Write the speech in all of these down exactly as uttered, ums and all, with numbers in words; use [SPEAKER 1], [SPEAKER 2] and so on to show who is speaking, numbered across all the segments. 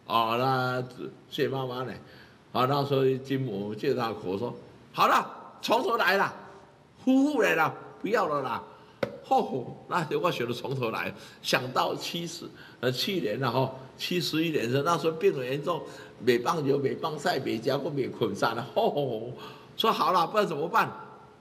[SPEAKER 1] 哦，那谢妈妈呢？啊，那时候金母借他口说：“好了，从头来了，夫妇来了，不要了啦。”吼，那我选择从头来。想到七十呃去年了吼，七十一年的那时候病很严重，没棒球、没棒赛、没加过、没捆上了。吼，说好了，不然怎么办？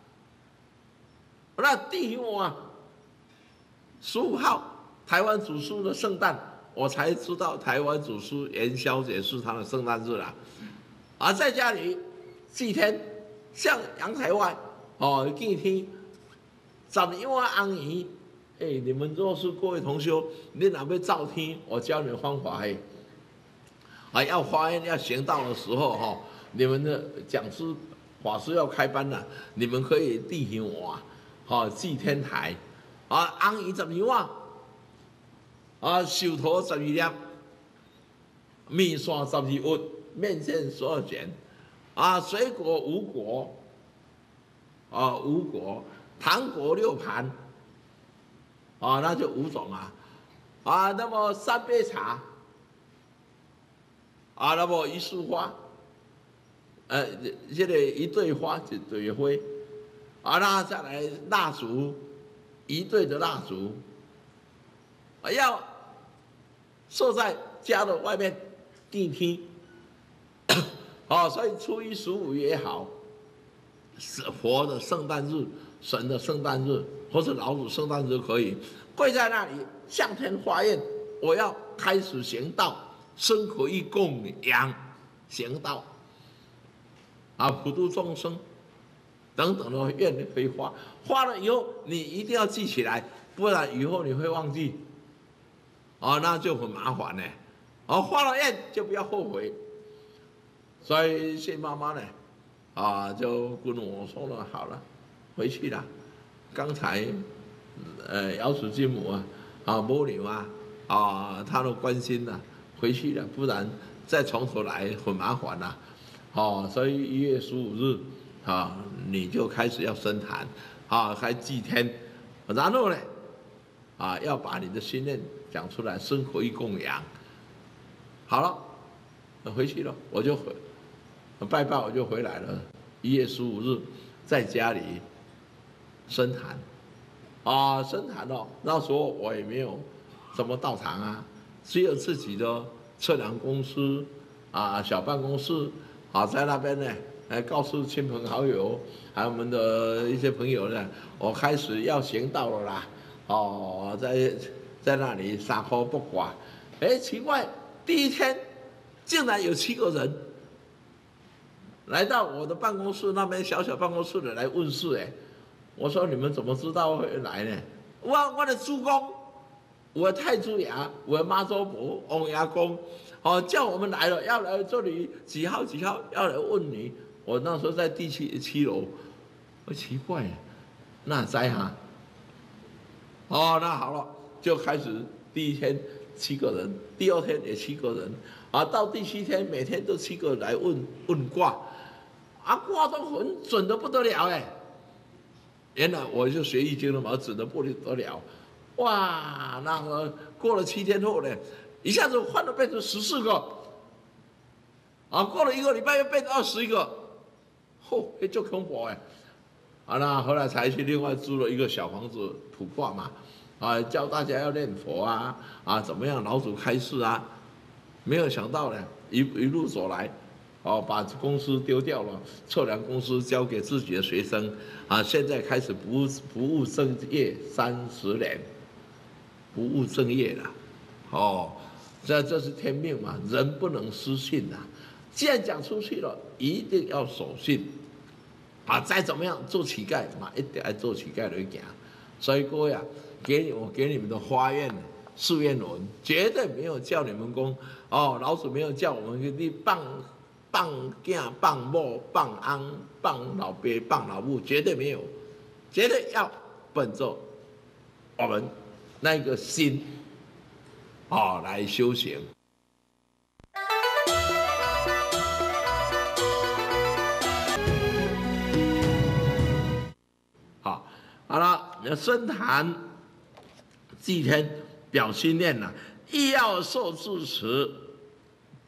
[SPEAKER 1] 那弟兄啊，十五号台湾主书的圣诞，我才知道台湾主书元宵节是他的圣诞日了。而在家里祭天，向阳台外哦祭天，十二碗红鱼。哎，你们若是各位同修，你若要照天，我教你们方法嘿。啊，要发愿要行道的时候哈、哦，你们的讲师法师要开班了，你们可以弟兄碗，好祭天台，啊红鱼十二碗，啊寿桃十二粒，面线十二碗，面线十二卷，啊水果五果，啊五果，糖果六盘。啊，那就五种啊，啊，那么三杯茶，啊，那么一束花，呃，这个一对花一对花，啊，那再来蜡烛，一对的蜡烛，啊，要设在家的外面祭天，啊，所以初一十五也好，是佛的圣诞日，神的圣诞日。或者老祖圣诞日可以跪在那里向天发愿，我要开始行道，生可以供养行道，啊，普度众生等等的愿可以发，发了以后你一定要记起来，不然以后你会忘记，啊，那就很麻烦呢。啊，发了愿就不要后悔。所以谢妈妈呢，啊，就跟我说了，好了，回去了。刚才，呃，姚楚金母啊，啊，母女啊，啊，她都关心了，回去了，不然再从头来很麻烦呐、啊，哦，所以一月十五日，啊，你就开始要升坛，啊，开祭天，然后呢，啊，要把你的心愿讲出来，生活一供养，好了，回去了，我就回拜拜，我就回来了，一月十五日在家里。升坛，啊，升坛哦，那时候我也没有什么道场啊，只有自己的测量公司啊，小办公室啊，在那边呢，来告诉亲朋好友，还有我们的一些朋友呢，我开始要行道了啦，哦，在在那里撒泼不管，哎，奇怪，第一天竟然有七个人来到我的办公室那边小小办公室的来问事，哎。我说你们怎么知道会来呢？我我的主公，我的太祖爷，我的妈祖婆、王爷公，哦，叫我们来了，要来这里几号几号，要来问你。我那时候在第七七楼，我奇怪，那在哈？哦，那好了，就开始第一天七个人，第二天也七个人，啊，到第七天每天都七个人来问问卦，啊，卦都很准的不得了哎。原来我就学易经了嘛，准的不得了，哇！那个过了七天后呢，一下子换了变成十四个，啊，过了一个礼拜又变成二十一个，嚯，哎，就恐怖哎！啊，那后来才去另外租了一个小房子卜卦嘛，啊，教大家要念佛啊，啊，怎么样老祖开示啊，没有想到呢，一一路走来。哦，把公司丢掉了，测量公司交给自己的学生，啊，现在开始不务不务正业三十年，不务正业了，哦，这这是天命嘛，人不能失信呐。既然讲出去了，一定要守信，啊，再怎么样做乞丐嘛，一定要做乞丐来行。所以各位啊，给你我给你们的花愿誓愿文，绝对没有叫你们讲哦，老祖没有叫我们去放。放囝、放某、放翁、放老爸、放老母，绝对没有，绝对要本着我们那个心，哦，来修行。好，好了，升坛祭天表心念了，亦要受致持。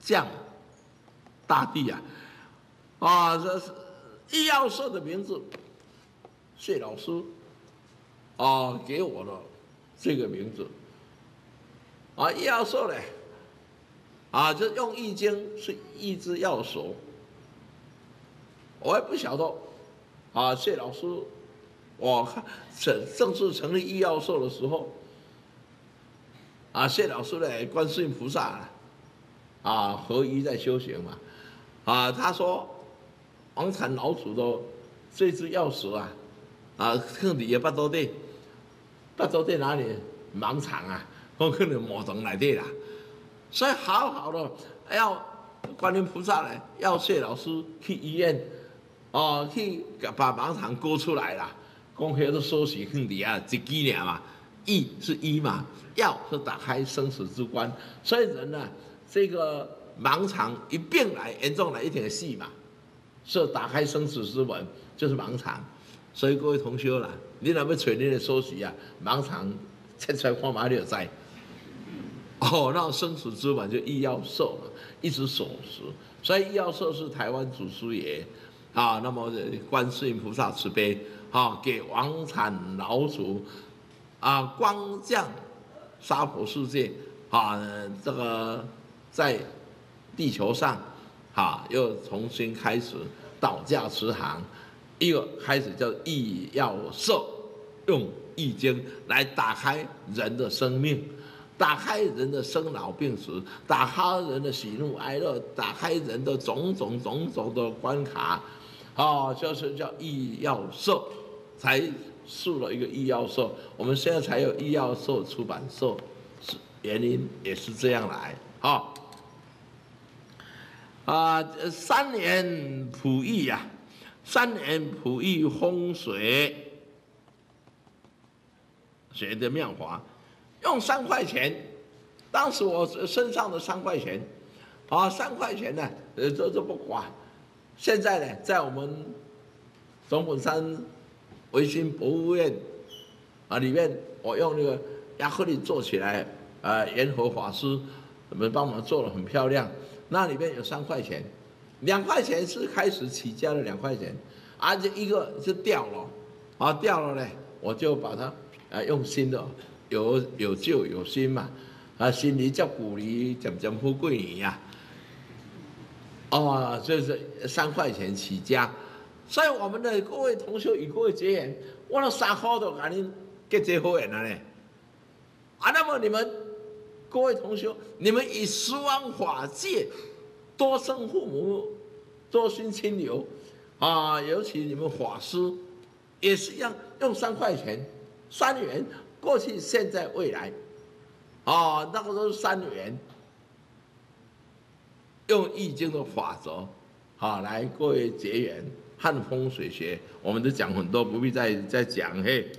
[SPEAKER 1] 降大帝啊，啊，这是医药社的名字，谢老师啊给我的这个名字啊，医药社呢啊，就用易经是一之要手，我也不晓得啊，谢老师，我看正正式成立医药社的时候。啊，谢老师呢，观世音菩萨啊，合一在修行嘛，啊，他说王禅老祖的这支药石啊，啊，放伫个巴肚底，巴肚底哪里盲肠啊，我可能毛肠内底啦，所以好好的要观音菩萨呢，要谢老师去医院，哦、啊，去把盲肠割出来啦，讲迄个手术放伫啊一支尔嘛。医是医嘛，药是打开生死之关，所以人呢、啊，这个盲肠一病来，严重来一点细嘛，是打开生死之门，就是盲肠。所以各位同学啦，你若要找你的收息啊，盲肠切出来看嘛，你就知。哦，那生死之门就医药社嘛，一直守时。所以医药社是台湾祖师爷啊，那么观世音菩萨慈悲啊，给王禅老祖。啊，光降娑婆世界啊，这个在地球上啊，又重新开始倒驾慈航，一个开始叫易药社，用易经来打开人的生命，打开人的生老病死，打开人的喜怒哀乐，打开人的种种种种的关卡，啊，就是叫易药社，才。树了一个医药社，我们现在才有医药社出版社，是原因也是这样来啊。啊，三年普益呀、啊，三年普益风水学的妙法，用三块钱，当时我身上的三块钱，啊，三块钱呢，呃，这这不花，现在呢，在我们总本山。维新博物院啊，里面我用那个亚克力做起来，呃，元和法师我们帮忙做得很漂亮。那里面有三块钱，两块钱是开始起家的两块钱，而、啊、且一个是掉了，啊掉了呢，我就把它啊用新的，有有旧有新嘛，啊新梨叫古梨，渐渐富贵梨呀，哦，这是三块钱起家。所以我们的各位同学与各位结缘，我那三块都给你结结好缘了呢。啊，那么你们各位同学，你们以十方法界多生父母，多心亲友啊，尤其你们法师也是一样，用三块钱，三元，过去、现在、未来，啊，那个都是三元，用易经的法则，啊，来各位结缘。汉风水学，我们都讲很多，不必再再讲嘿。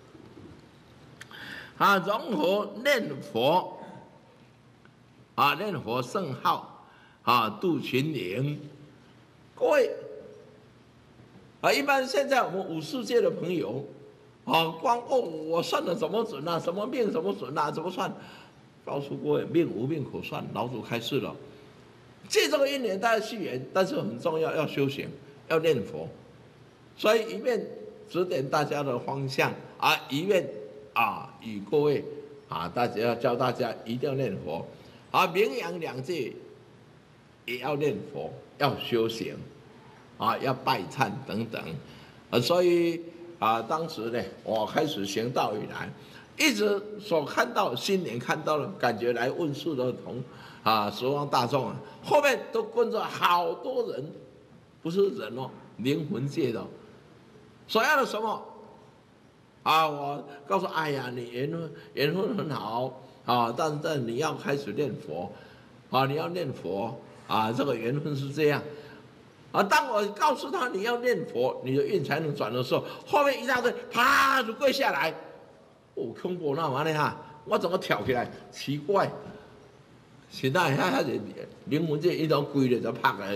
[SPEAKER 1] 啊，融合念佛，啊，念佛圣号，啊，度群灵。各位，啊，一般现在我们五世界的朋友，啊，光哦，我算的怎么准啊？什么命怎么准啊？怎么算？告诉各位，命无命可算，老祖开示了。借这个一年大家续缘，但是很重要，要修行。要念佛，所以一面指点大家的方向啊，一面啊与各位啊，大家要教大家一定要念佛啊，名扬两界也要念佛，要修行啊，要拜忏等等啊，所以啊，当时呢，我开始行道以来，一直所看到、新年看到的感觉来问世的同啊，十方大众啊，后面都跟着好多人。不是人哦，灵魂界的，所要的什么？啊，我告诉，哎呀，你缘分缘分很好啊，但是你要开始念佛，啊，你要念佛啊，这个缘分是这样，啊，当我告诉他你要念佛，你的运才能转的时候，后面一大堆啪就跪下来，哦，恐怖那嘛呢哈，我怎么跳起来？奇怪，现在他他灵魂界一种跪了就拍来。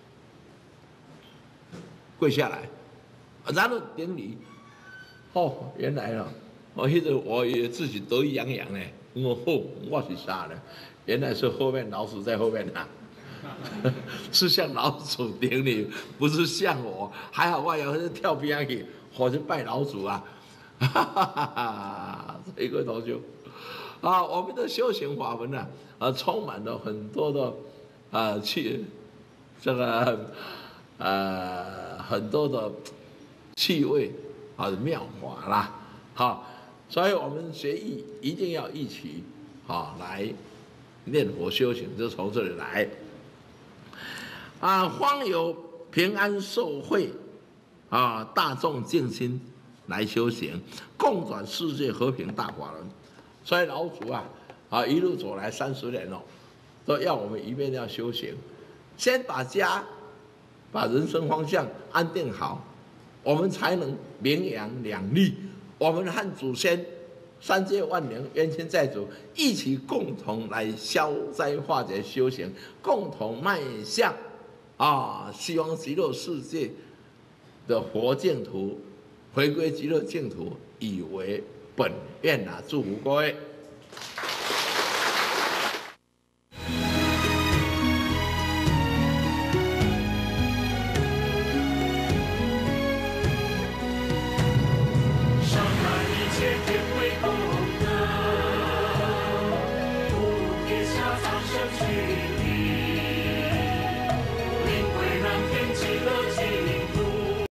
[SPEAKER 1] 跪下来，然后顶礼。哦，原来了，我一直我也自己得意洋洋呢。我哦，我是啥呢？原来是后面老鼠在后面啊。 是向老祖顶礼，不是向我。还好我要是跳边去，或者拜老祖啊。哈哈哈哈！所以各位同学啊，我们的修行法门呢，啊，充满了很多的啊气，这个呃很多的气味啊妙法啦，好，所以我们学艺一定要一起啊来念佛修行，就从这里来啊，方有平安受惠啊，大众静心来修行，共转世界和平大法轮。所以老祖啊，啊一路走来三十年了，都要我们一面要修行，先把家、把人生方向安定好，我们才能名扬两利。我们和祖先三界万灵冤亲债主一起共同来消灾化解修行，共同迈向啊希望极乐世界的佛净土，回归极乐净土，以为本愿啊！祝福各位。
[SPEAKER 2] 上满一切天为功德，不撇下苍生去。